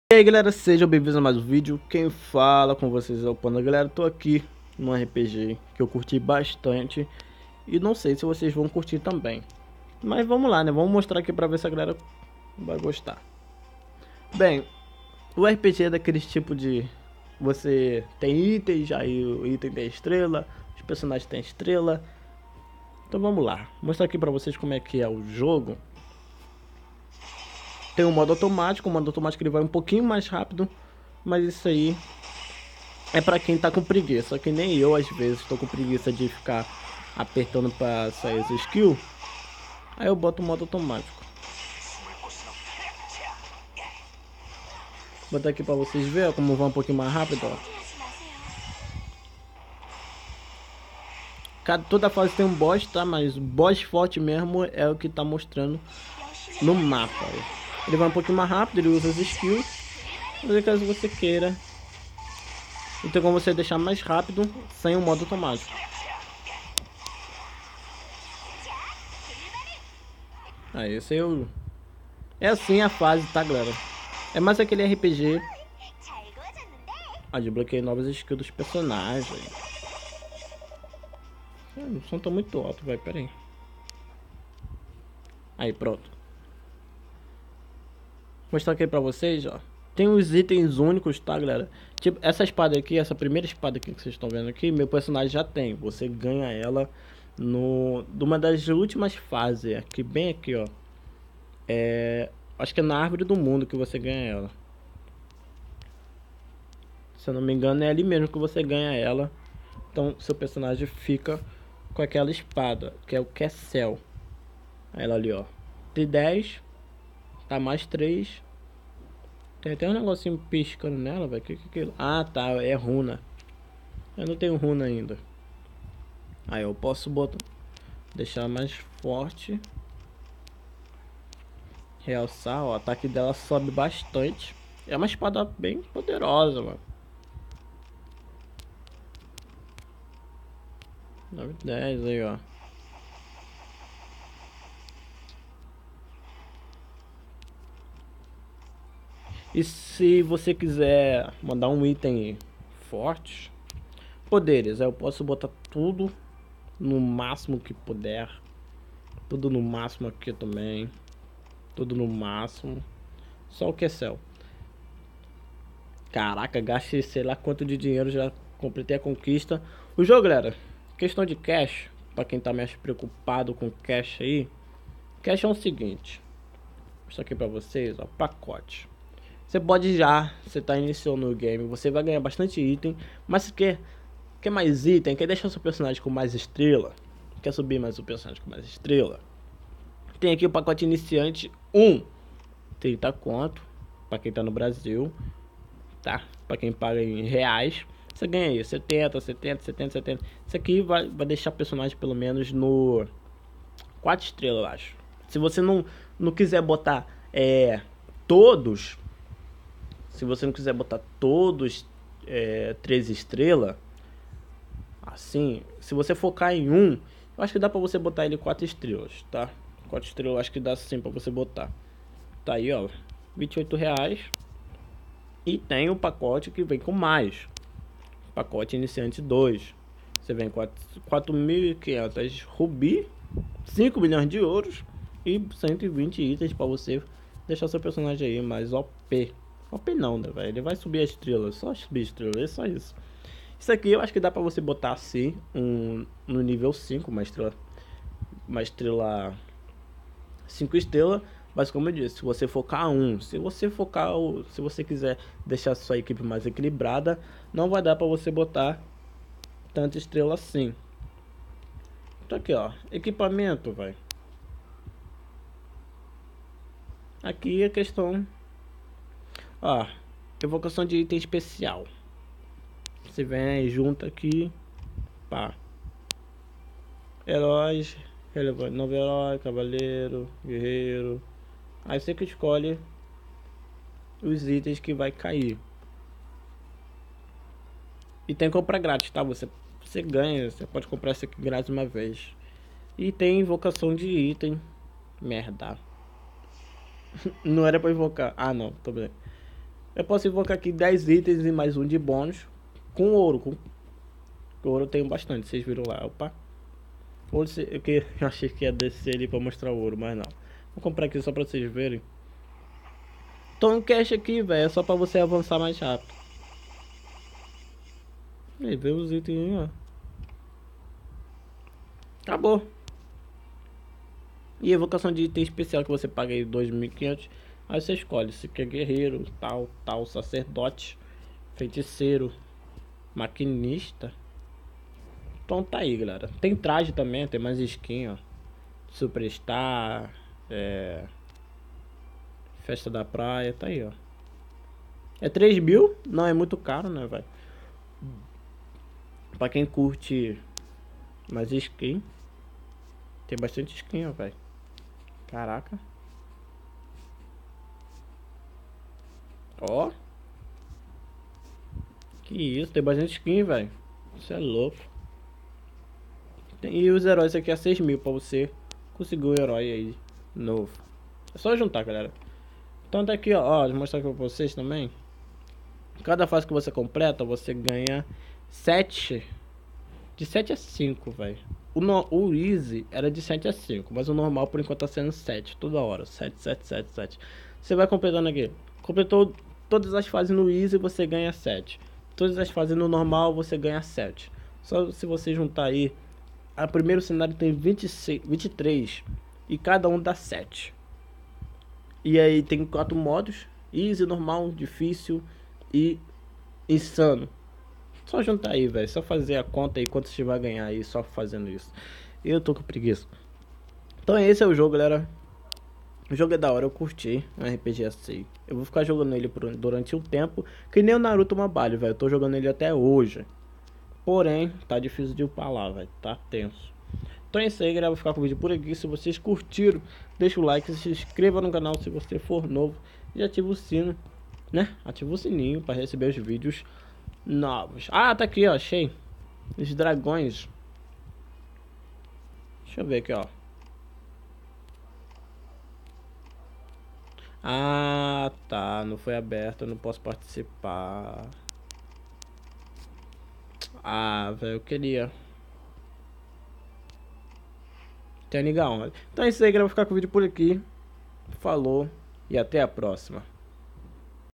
E aí galera, sejam bem-vindos a mais um vídeo. Quem fala com vocês é o Panda. Galera, tô aqui num RPG que eu curti bastante e não sei se vocês vão curtir também. Mas vamos lá, né? Vamos mostrar aqui pra ver se a galera vai gostar. Bem, o RPG é daqueles tipo de... Você tem itens, aí o item tem estrela, os personagens têm estrela. Então vamos lá, mostrar aqui pra vocês como é que é o jogo. Tem o modo automático ele vai um pouquinho mais rápido, mas isso aí é pra quem tá com preguiça, que nem eu às vezes tô com preguiça de ficar apertando pra sair as skills. Aí eu boto o modo automático. Vou botar aqui pra vocês verem como vai um pouquinho mais rápido, ó. Toda fase tem um boss, tá? Mas o boss forte mesmo é o que tá mostrando no mapa. Ó. Ele vai um pouquinho mais rápido, ele usa as skills. Mas caso você queira, então como você deixar mais rápido sem o modo automático. Aí esse é o... É assim a fase, tá galera? É mais aquele RPG. Ah, desbloqueei novas skills dos personagens. O som tá muito alto, vai, pera aí. Aí, pronto. Vou mostrar aqui pra vocês, ó. Tem os itens únicos, tá, galera? Tipo, essa espada aqui, essa primeira espada aqui que vocês estão vendo aqui, meu personagem já tem. Você ganha ela numa das últimas fases, aqui, bem aqui, ó. Acho que é na árvore do mundo que você ganha ela. Se eu não me engano, é ali mesmo que você ganha ela. Então, seu personagem fica com aquela espada, que é o Kessel. Ela ali, ó. De 10, tá mais 3. Tem até um negocinho piscando nela, velho. Que é aquilo? Ah, tá. É runa. Eu não tenho runa ainda. Aí eu posso botar, deixar mais forte. Realçar, ó. O ataque dela sobe bastante. É uma espada bem poderosa, mano. 9, 10 aí, ó. E se você quiser mandar um item forte, poderes, aí eu posso botar tudo no máximo que puder. Tudo no máximo aqui também. Tudo no máximo. Só o Kessel. Caraca, gastei sei lá quanto de dinheiro, já completei a conquista. O jogo, galera, questão de cash, pra quem tá mais preocupado com cash aí. Cash é o seguinte. Vou mostrar aqui pra vocês, ó, pacote. Você pode já, você tá iniciando o game, você vai ganhar bastante item, mas se quer mais item, quer deixar seu personagem com mais estrela, quer subir mais o personagem com mais estrela, tem aqui o pacote iniciante 30 conto, pra quem tá no Brasil, tá? Pra quem paga em reais, você ganha aí 70, 70, 70, 70. Isso aqui vai deixar o personagem pelo menos no 4 estrelas, eu acho. Se você não quiser botar todos... Se você não quiser botar todos 3 estrelas, assim, se você focar em um, eu acho que dá pra você botar ele 4 estrelas, tá? 4 estrelas eu acho que dá sim pra você botar. Tá aí, ó, R$28. E tem o pacote que vem com mais. Pacote iniciante 2. Você vem com 4.500 rubi, 5 milhões de ouros e 120 itens pra você deixar seu personagem aí mais OP. OP não, né, velho? Ele vai subir a estrela, só subir a estrela, é só isso. Isso aqui eu acho que dá pra você botar assim, no nível 5, uma estrela 5 estrelas. Mas como eu disse, se você focar se você quiser deixar sua equipe mais equilibrada, não vai dar pra você botar tanta estrela assim. Então aqui, ó, equipamento, vai. Aqui a questão... Ó, evocação de item especial. Você vem junto aqui, pá. Heróis, relevante, novo herói, cavaleiro, guerreiro. Aí você que escolhe os itens que vai cair. E tem compra grátis, tá? Você ganha, você pode comprar isso aqui grátis uma vez. E tem invocação de item. Merda. Não era pra invocar. Ah, não, tô bem. Eu posso invocar aqui 10 itens e mais um de bônus. Com ouro. Com ouro eu tenho bastante, vocês viram lá. Opa. Ouro, eu achei que ia descer ali pra mostrar o ouro, mas não. Vou comprar aqui só pra vocês verem. Então o cash aqui, velho, é só pra você avançar mais rápido. E vê os itens aí, ó. Acabou. E evocação de item especial que você paga aí 2.500. Aí você escolhe se quer guerreiro, tal, sacerdote, feiticeiro, maquinista. Então tá aí, galera. Tem traje também, tem mais skin, ó. Superstar, festa da praia, tá aí, ó. É 3.000, não é muito caro, né, velho? Pra quem curte mais skin, tem bastante skin, ó, velho. Caraca. Ó. Que isso, tem bastante skin, velho. Isso é louco. E os heróis aqui é 6.000 pra você conseguir um herói aí novo. É só juntar, galera. Então tá aqui, ó. Vou mostrar aqui pra vocês também. Cada fase que você completa, você ganha 7. De 7 a 5, velho. O Easy era de 7 a 5, mas o normal por enquanto tá sendo 7, toda hora. 7, 7, 7, 7. Você vai completando aqui. Completou todas as fases no Easy, você ganha 7. Todas as fases no normal, você ganha 7. Só se você juntar aí. O primeiro cenário tem 26, 23 e cada um dá 7. E aí tem 4 modos: Easy, normal, difícil e insano. Só juntar aí, velho. Só fazer a conta aí quanto você vai ganhar aí só fazendo isso. Eu tô com preguiça. Então esse é o jogo, galera. O jogo é da hora, eu curti. Um RPG assim. Eu vou ficar jogando ele durante um tempo. Que nem o Naruto Mobile, velho. Eu tô jogando ele até hoje. Porém, tá difícil de upar lá, velho. Tá tenso. Então é isso aí, galera. Vou ficar com o vídeo por aqui. Se vocês curtiram, deixa o like, se inscreva no canal se você for novo. E ativa o sino, né? Ativa o sininho para receber os vídeos novos. Ah, tá aqui, ó. Achei. Os dragões. Deixa eu ver aqui, ó. Ah, tá. Não foi aberto. Eu não posso participar. Ah, velho. Eu queria. Tem legal. Então é isso aí, galera. Vou ficar com o vídeo por aqui. Falou. E até a próxima.